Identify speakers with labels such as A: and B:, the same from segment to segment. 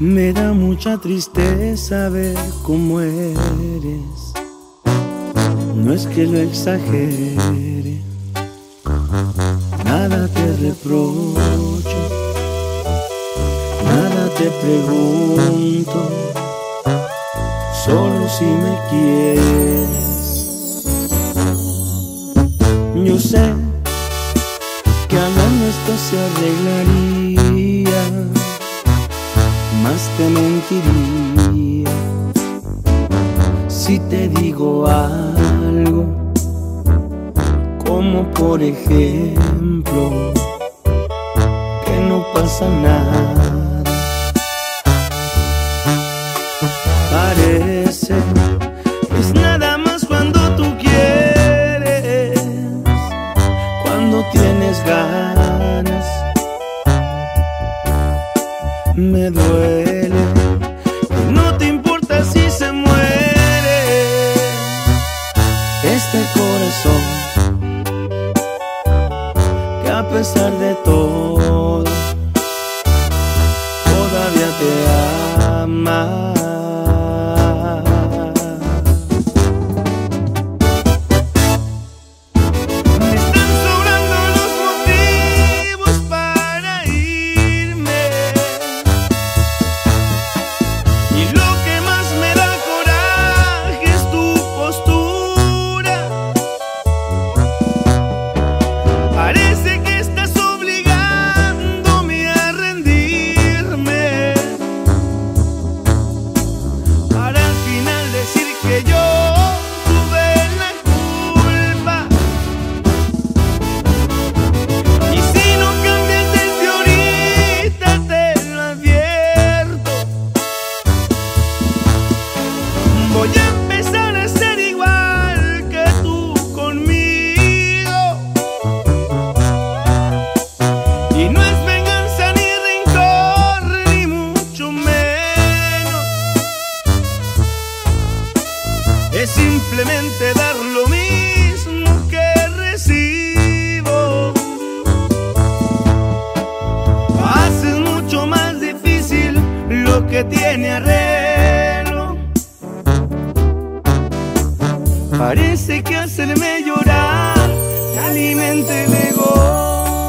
A: Me da mucha tristeza ver cómo eres. No es que lo exagere, nada te reprocho, nada te pregunto, solo si me quieres. Yo sé que a lo nuestro se arreglaría, más te mentiría si te digo algo, como por ejemplo que no pasa nada. Parece que es nada más cuando tú quieres, cuando tienes ganas. Me duele que no te importa si se muere este corazón, que a pesar de todo todavía te ama. Voy a empezar a ser igual que tú conmigo, y no es venganza ni rencor, ni mucho menos. Es simplemente dar lo mismo que recibo. Haces mucho más difícil lo que tiene arreglo. Parece que hacerme llorar te alimenta el ego.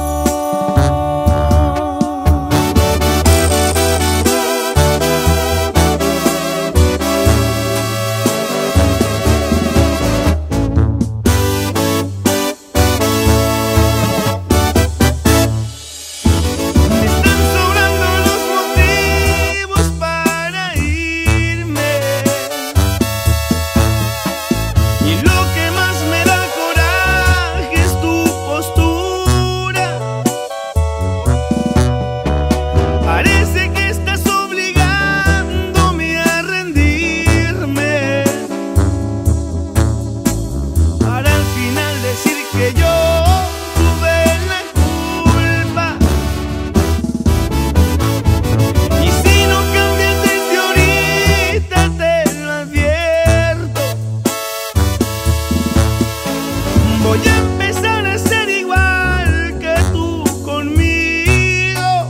A: Voy a empezar a ser igual que tú conmigo,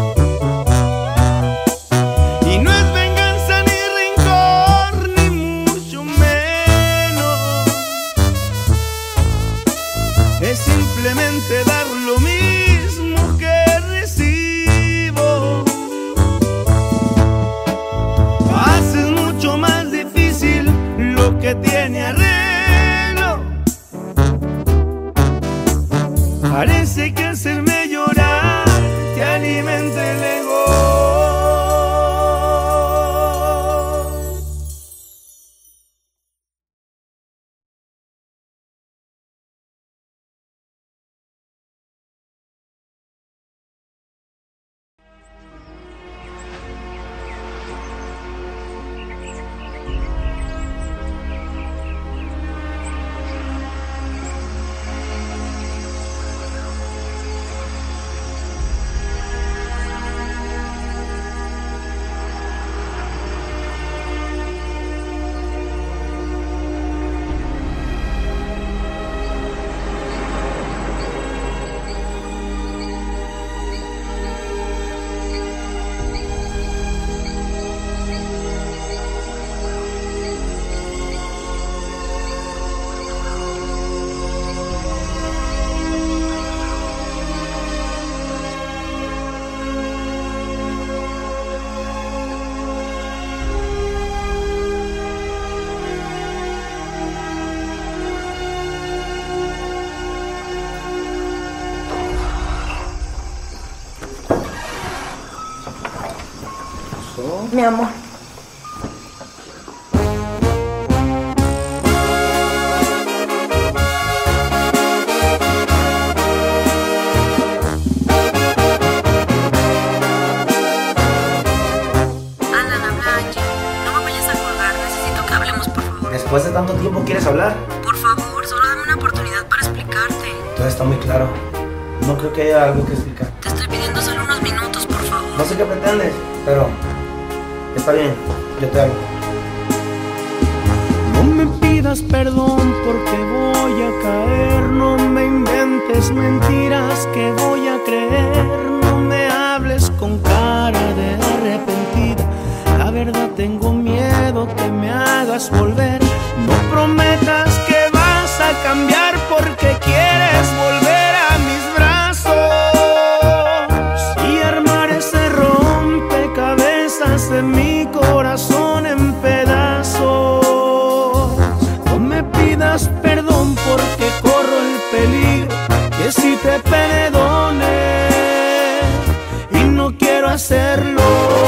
A: y no es venganza ni rencor, ni mucho menos. Es simplemente dar lo mismo que recibo. Haces mucho más difícil lo que tiene arreglo. Parece que hacerme llorar te alimenta el ego.
B: mi amor.
C: Después de tanto tiempo, ¿quieres hablar?
D: Por favor, solo dame una oportunidad para explicarte.
C: Todo está muy claro. No creo que haya algo que explicar.
D: Te estoy pidiendo solo unos minutos, por favor.
C: No sé qué pretendes, pero está bien, yo te hago.
A: No me pidas perdón porque voy a caer. No me inventes mentiras que voy a creer. No me hables con cara de arrepentida. La verdad tengo miedo que me hagas volver. No prometas que vas a cambiar porque quieres volver a mis brazos y armar ese rompecabezas de mi corazón en pedazos. No me pidas perdón porque corro el peligro que si te perdone y no quiero hacerlo.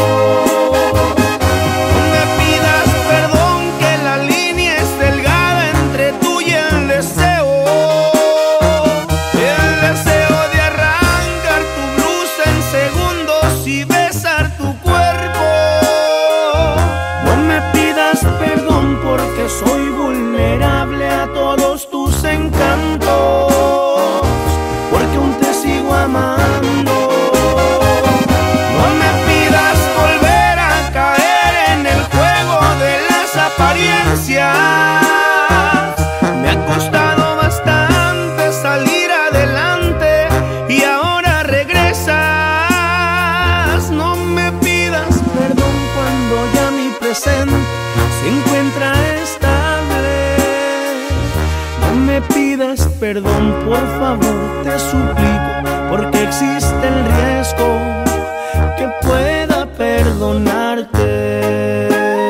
A: Soy vulnerable a todos tus encantos, porque aún te sigo amando. No me pidas volver a caer en el juego de las apariencias. Me ha costado bastante salir adelante y ahora regresas. No me pidas perdón cuando ya mi presente se encuentra estable. No me pidas perdón, por favor, te suplico, porque existe el riesgo que pueda perdonarte.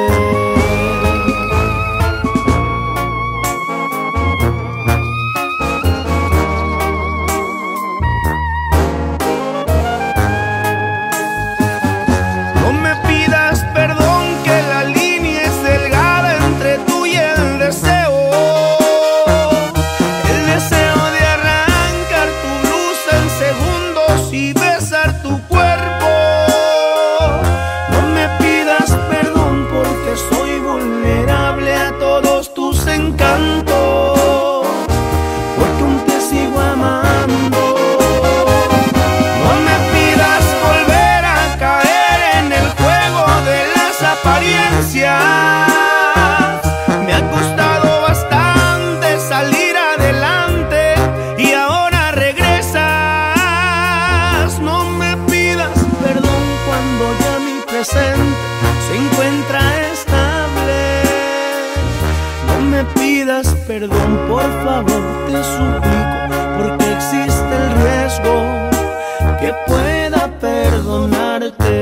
A: No me pidas perdón que la línea es delgada entre tú y el deseo. El deseo de arrancar tu blusa en segundos y besar tu cuerpo. No me pidas perdón porque soy vulnerable a todos tus encantos, porque aún te sigo amando. No me pidas volver a caer en el juego de las apariencias. Me ha costado bastante salir adelante y ahora regresas. No me pidas perdón cuando ya mi presente se encuentra estable. No me pidas perdón, por favor, te suplico, porque existe el riesgo que pueda perdonarte.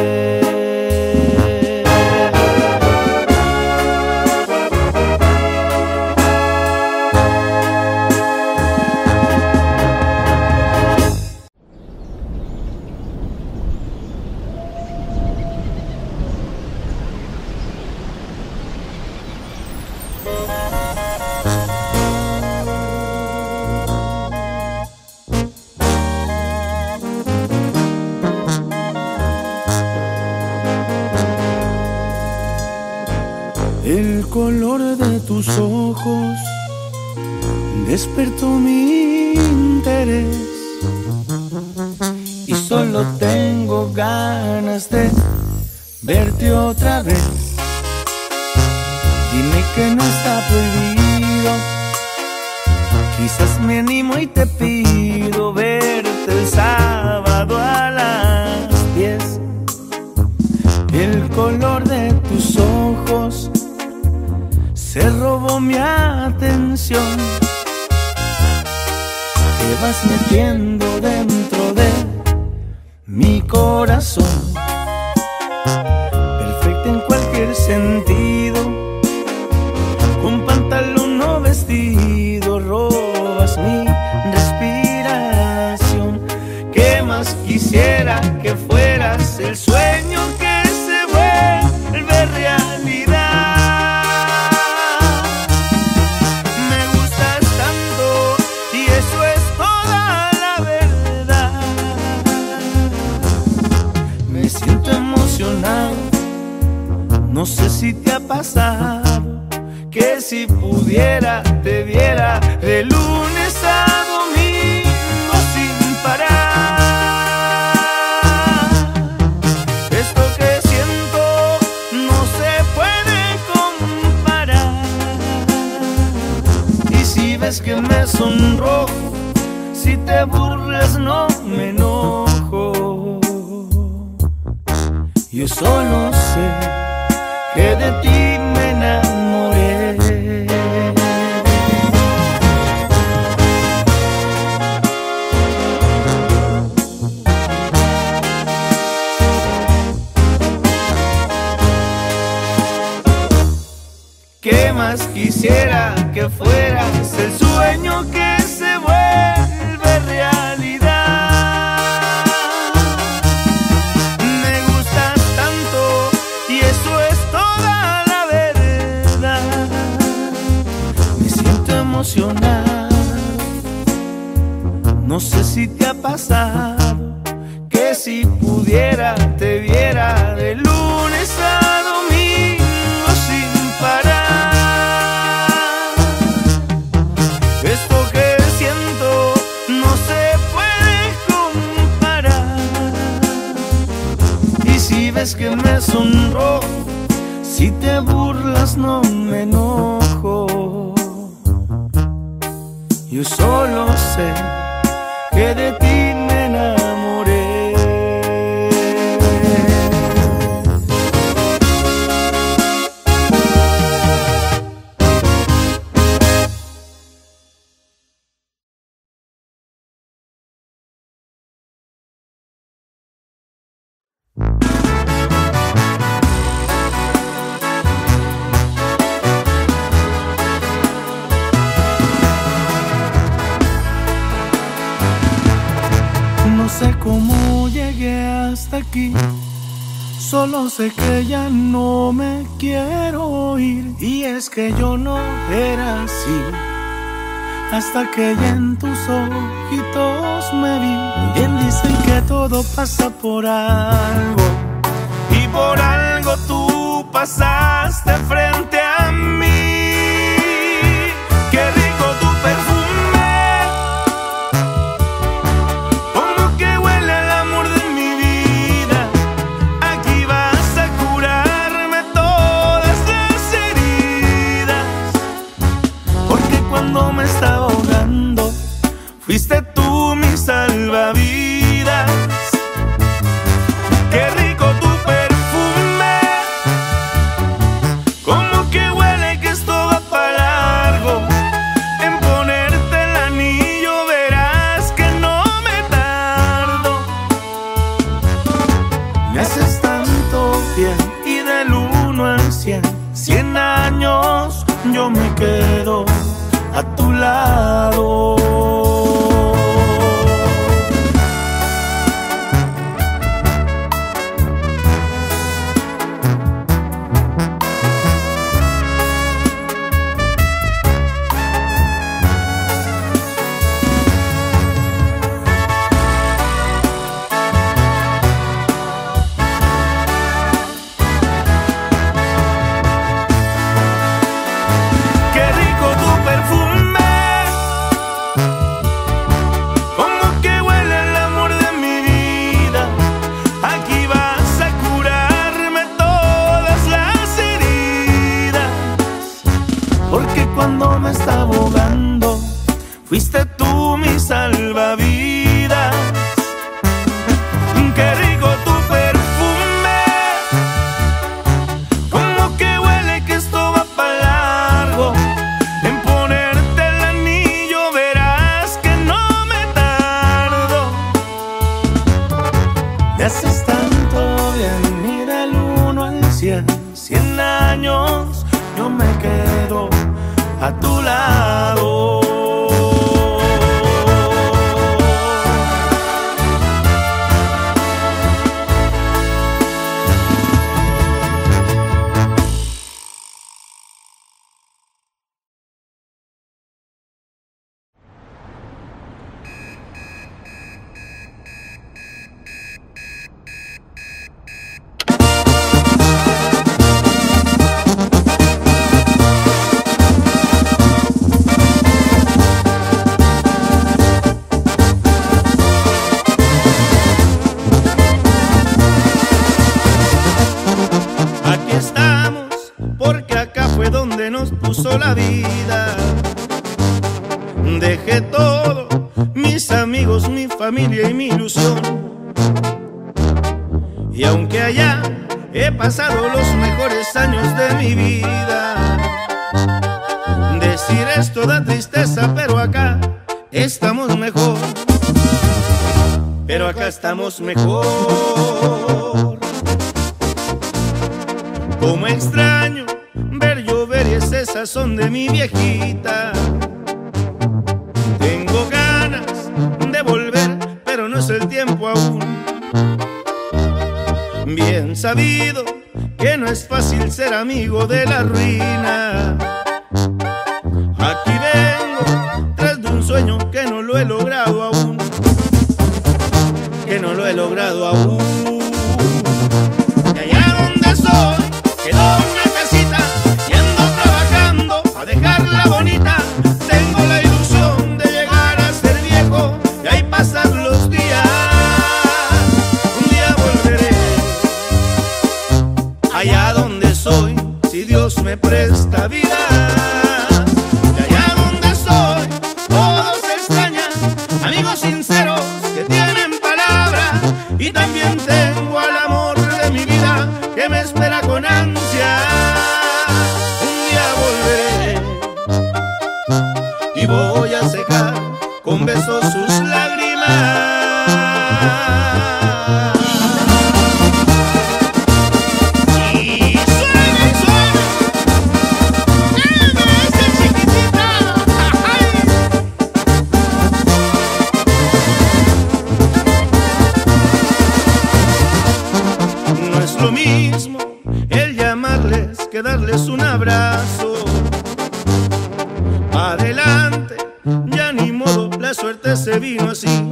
A: El color de tus ojos despertó mi interés y solo tengo ganas de verte otra vez. Dime que no está prohibido, quizás me animo y te pido verte el sábado a las 10. El color de tus ojos se robó mi atención. Te vas metiendo dentro de mi corazón, perfecta en cualquier sentido, con pantalón o vestido, robas mi respiración. ¿Qué más quisiera que fueras el sueño que se vuelve si te ha pasado que si pudiera te viera de lunes a domingo sin parar. Esto que siento no se puede comparar. Y si ves que me sonrojo, si te burlas no me enojo. Yo solo sé que de ti me enamoré. ¿Qué más quisiera que fueras el sueño que se vuelve realidad? Me gustas tanto y eso es toda la verdad. Me siento emocionado, no sé si te ha pasado que si pudiera te viera de lunes a domingo sin parar. Esto que siento no se puede comparar. Y si ves que me sonrojo, si te burlas no me enojo. Yo solo sé que de ti me enamoré. No sé cómo llegué hasta aquí, solo sé que ya no me quiero ir. Y es que yo no era así, hasta que ya en tus ojitos me vi. Bien dicen que todo pasa por algo, y por algo tú pasaste frente a mí. Qué rico tu perfume, como que huele el amor de mi vida. Aquí vas a curarme todas las heridas, porque cuando me estaba ahogando fuiste tú mi salvavidas. Qué rico tu perfume, como que huele que esto va para largo. En ponerte el anillo verás que no me tardo. Me haces tanto bien y del 1 al 100, 100 años yo me quedo a tu lado. Qué rico tu perfume, como que huele el amor de mi vida. Aquí vas a curarme todas las heridas, porque cuando me estaba ahogando fuiste tú mi salvavidas. Qué rico tu perfume, como que huele que esto va para largo. En ponerte el anillo verás que no me tardo. Me haces tanto bien y del 1 al 100, 100 años yo me quedo a tu lado. familia y mi ilusión. Y aunque allá he pasado los mejores años de mi vida, decir esto da tristeza, pero acá estamos mejor. Pero acá estamos mejor. Como extraño ver llover y ese sazón de mi viejita. Tengo ganas de volver, pero no es el tiempo aún. Bien sabido que no es fácil ser amigo de la ruina. Aquí vengo tras de un sueño que no lo he logrado aún. Que no lo he logrado aún. Y allá donde soy quedó una casita y ando trabajando a dejarla bonita. Tengo la ilusión de llegar a ser viejo y ahí pasar los días. Un día volveré allá donde soy, si Dios me presta vida. Y allá donde soy todos se extrañan, amigos sinceros que tienen palabra. Y también tengo al amor de mi vida que me espera con ansia. Un día volveré y voy a secar con besos sus lágrimas. Lo mismo el llamarles que darles un abrazo. Adelante, ya ni modo, la suerte se vino así.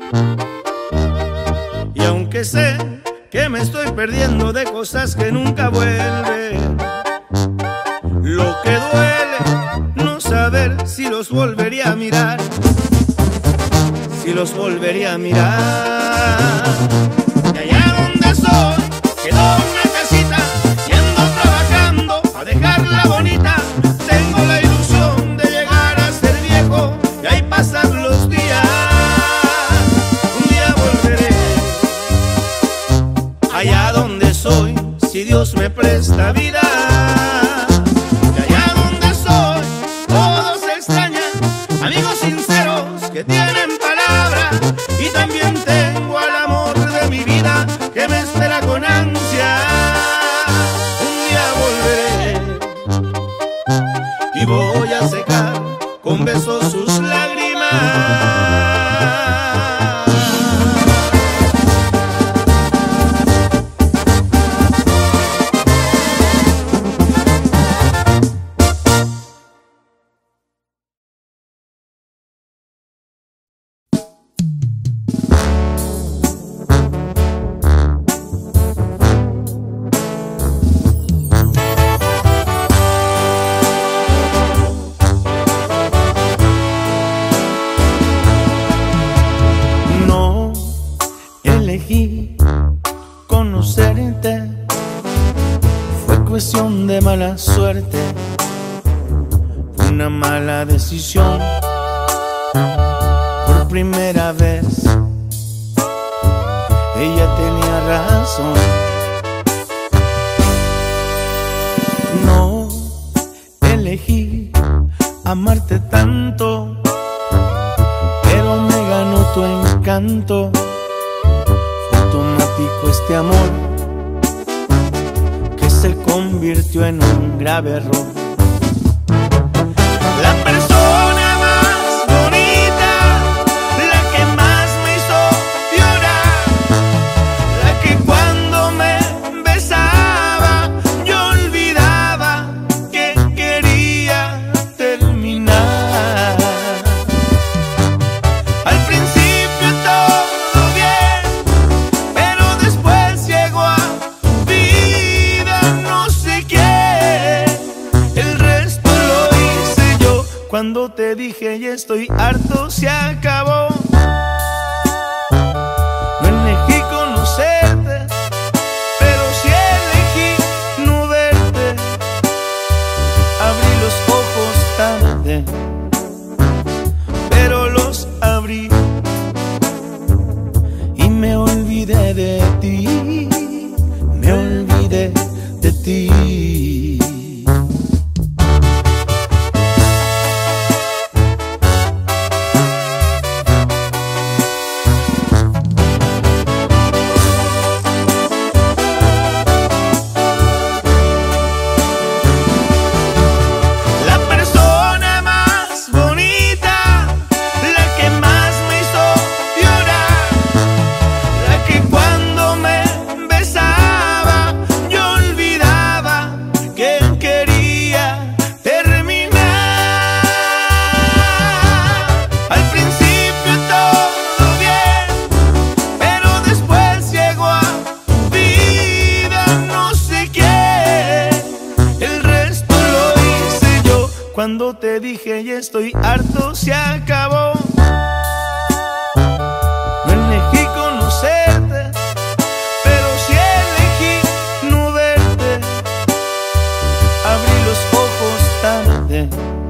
A: Y aunque sé que me estoy perdiendo de cosas que nunca vuelven, lo que duele no saber si los volvería a mirar, si los volvería a mirar. Y allá donde soy quedó una casita y ando trabajando a dejarla bonita. Tengo la ilusión de llegar a ser viejo y ahí pasar los días. Un día volveré allá donde soy, si Dios me presta vida. Y allá donde soy todos se extrañan, amigos sinceros que tienen palabra. Y también tengo al amor de mi vida que me espera con ansia. Un día volveré y voy a secar con besos sus lágrimas. Conocerte fue cuestión de mala suerte, una mala decisión. Por primera vez ella tenía razón. No elegí amarte tanto, pero me ganó tu encanto. Automático este amor que se convirtió en un grave error. La persona más bonita, la que más me hizo llorar, la que cuando me besaba yo olvidaba que quería terminar. Al principio todo bien, pero después llegó a vida no sé quién. El resto lo hice yo. Cuando te dije ya estoy harto, se acabó. No elegí conocerte, pero sí elegí no verte. Abrí los ojos tarde, pero los abrí. olvidé de ti, me olvidé de ti. Cuando te dije ya estoy harto, se acabó. No elegí conocerte, pero sí elegí no verte. Abrí los ojos tarde,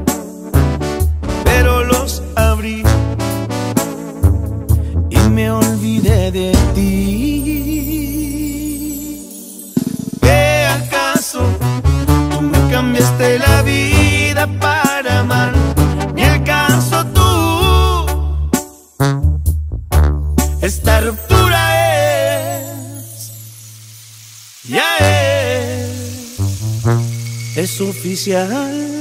A: pero los abrí y me olvidé de ti. ¿Qué acaso tú me cambiaste la vida para amar? Ni acaso tú. Esta ruptura ya es oficial.